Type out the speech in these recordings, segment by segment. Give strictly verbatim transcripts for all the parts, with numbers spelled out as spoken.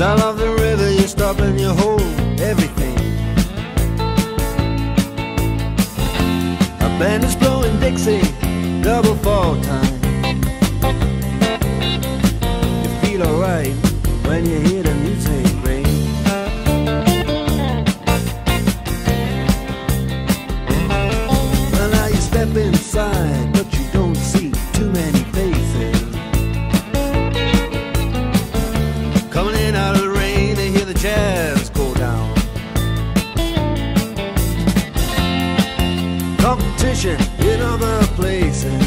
Sound of the river, you stop and you hold everything. A band is blowing Dixie, double fall time. You feel alright when you hear the music ring. Well, now you step inside, but you don't see too many faces. Coming in out of the rain to hear the jazz go down. Competition in other places,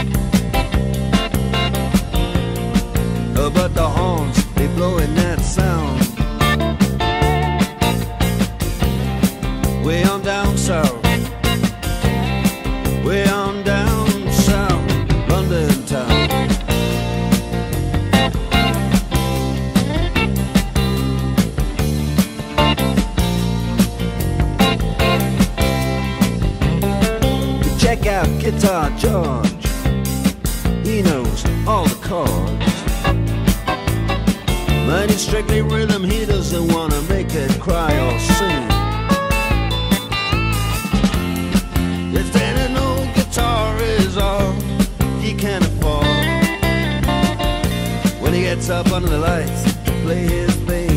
uh, but the horns, they blowing that sound. Way on down south, way on down south, London town. Check out Guitar George, he knows all the chords. But it's strictly rhythm, he doesn't wanna make it cry or sing. If then an old guitar is all he can afford, when he gets up under the lights to play his thing.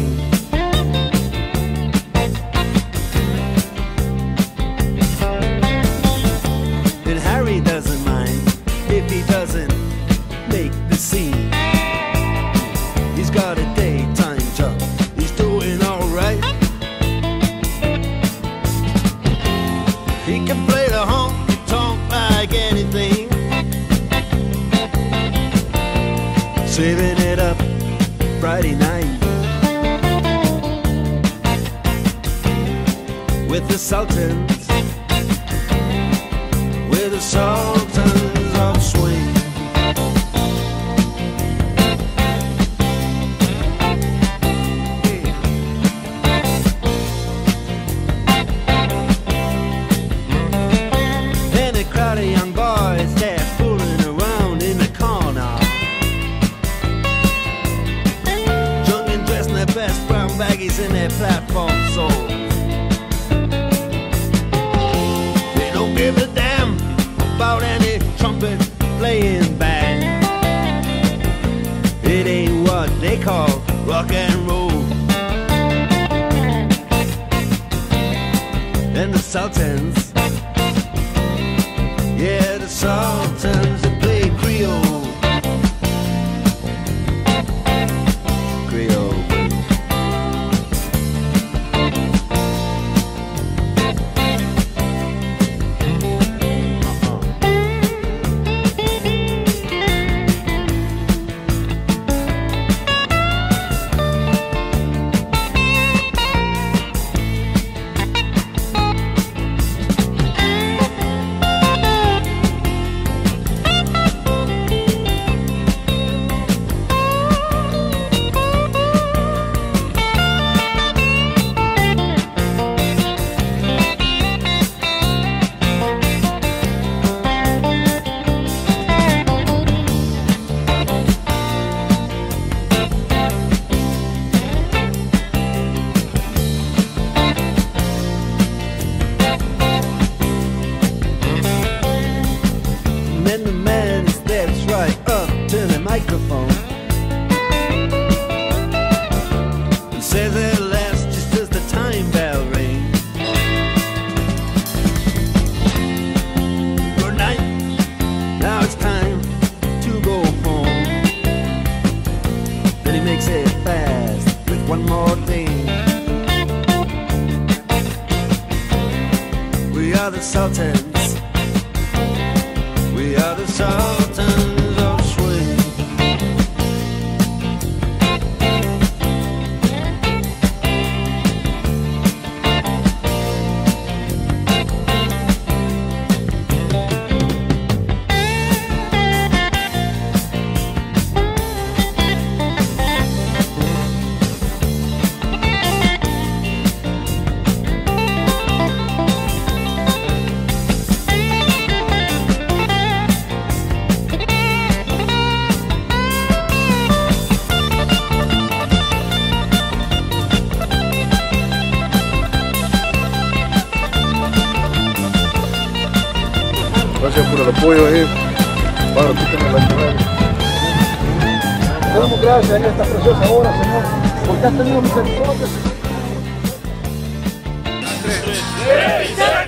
And Harry doesn't mind if he doesn't make the scene. He's got a daytime job, he's doing alright. He can play the honky-tonk like anything, saving it up Friday night with the Sultans, with the Sultans of Swing. And a crowd of young boys, they're fooling around in the corner, drunk and dressed in their best brown baggies in their platform soles. They don't give a damn about any trumpet playing band. It ain't what they call rock and roll. And the Sultans, yeah, the Sultans, they play Creole. Creole. Then the man steps right up to the microphone and says at last, just as the time bell rings, good night, now it's time to go home. Then he makes it fast with one more thing. We are the Sultans, we are the Sultans of Swing. apoyo ahí para que tengan la ayuda. Te damos gracias en esta preciosa hora, Señor, porque has tenido misericordia.